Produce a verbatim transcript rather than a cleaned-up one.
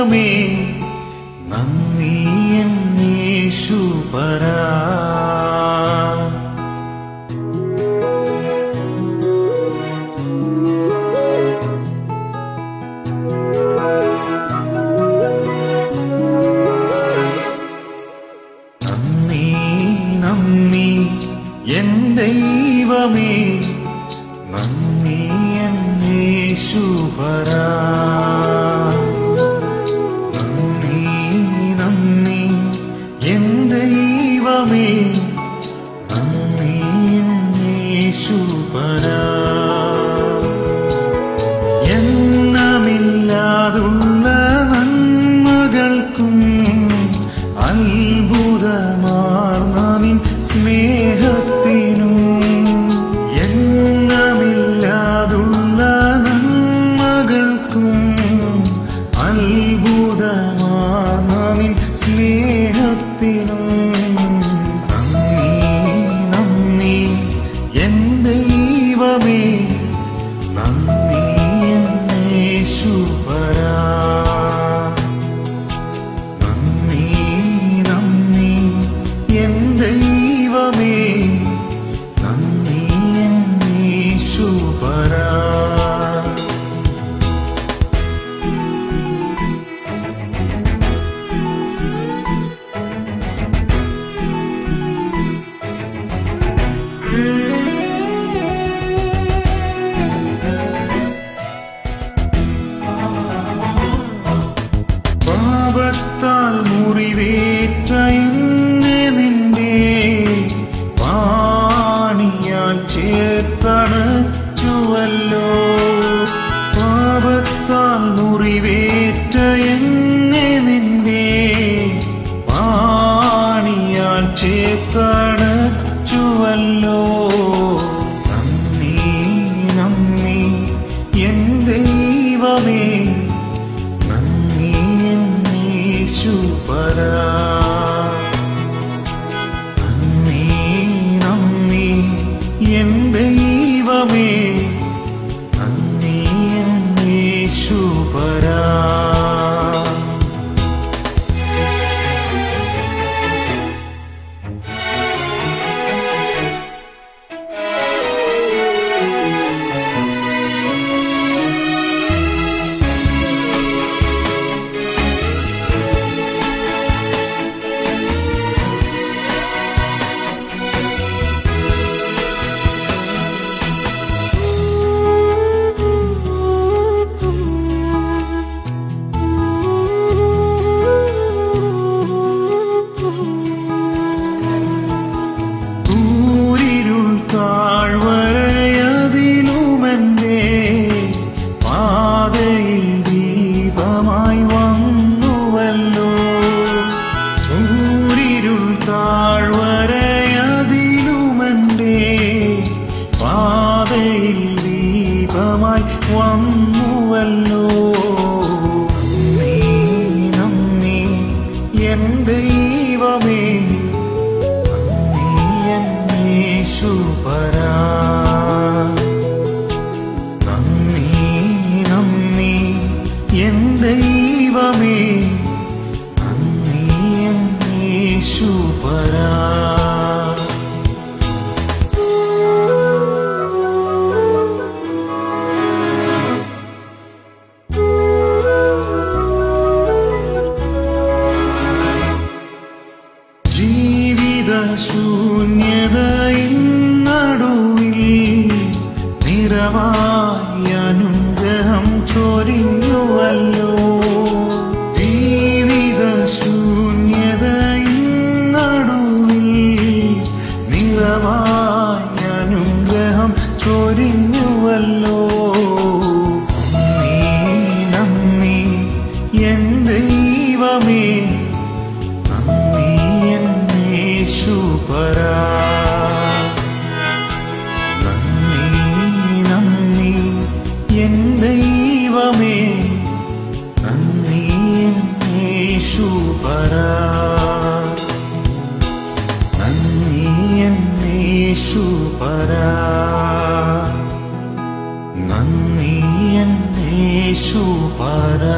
ദൈവമേ നന്ദി എൻ യേശുപരാ. നന്ദി നന്ദി എൻ ദൈവമേ നന്ദി എൻ യേശുപരാ. നന്ദി നന്ദി എൻ ദൈവമേ നന്ദി എൻ യേശുപരാ. എണ്ണമില്ലാതുള്ള നന്മകൾക്കും അത്ഭുതമാർന്ന നിൻ സ്നേഹത്തിനും എണ്ണമില്ലാതുള്ള നന്മകൾക്കും അത്ഭുതമാർന്ന നിൻ സ്നേഹത്തിനും നന്ദി നന്ദി എൻ ദൈവമേ നന്ദി എൻ യേശുപരാ. നന്ദി നന്ദി എൻ ദൈവമേ നന്ദി എൻ യേശുപരാ. പാപത്താൽ മുറിവേറ്റ എന്നെ നിന്റെ പാണിയാൽ ചേർത്തണച്ചുവല്ലോ. പാപത്താൽ മുറിവേറ്റ എന്നെ നിന്റെ പാണിയാൽ ചേർത്തണച്ചുവല്ലോ. നന്ദി നന്ദി എൻ ദൈവമേ നന്ദി എൻ യേശുപരാ. നന്ദി നന്ദി എൻ ദൈവമേ നന്ദി എൻ യേശുപരാ. ൂരിരുൾ താഴ്വരയതിലുമെന്റെ പാതയിൽ ദീപമായി വന്നുവല്ലോ. ൂരിരുൾ താഴ്വരയതിലുമെന്റെ പാതയിൽ ദീപമായി വന്നുവല്ലോ. നന്ദി നന്ദി എൻ ദൈവമേ നന്ദി എൻ യേശുപരാ. നന്ദി നന്ദി എൻ ദൈവമേ നന്ദി എൻ യേശുപരാ. ജീവിത ശൂന്യതയിൻ നടുവിൽ നിറവായ അനുഗ്രഹം ചൊരിഞ്ഞുവല്ലോ. ജീവിത ശൂന്യതയിൻ നടുവിൽ നിറവായ അനുഗ്രഹം ചൊരിഞ്ഞുവല്ലോ. നന്ദി നന്ദി എൻ ദൈവമേ നന്ദി എൻ യേശുപരാ. നന്ദി നന്ദി എൻ ദൈവമേ നന്ദി എൻ യേശുപരാ. നന്ദി എൻ യേശുപരാ. നന്ദി എൻ യേശുപരാ.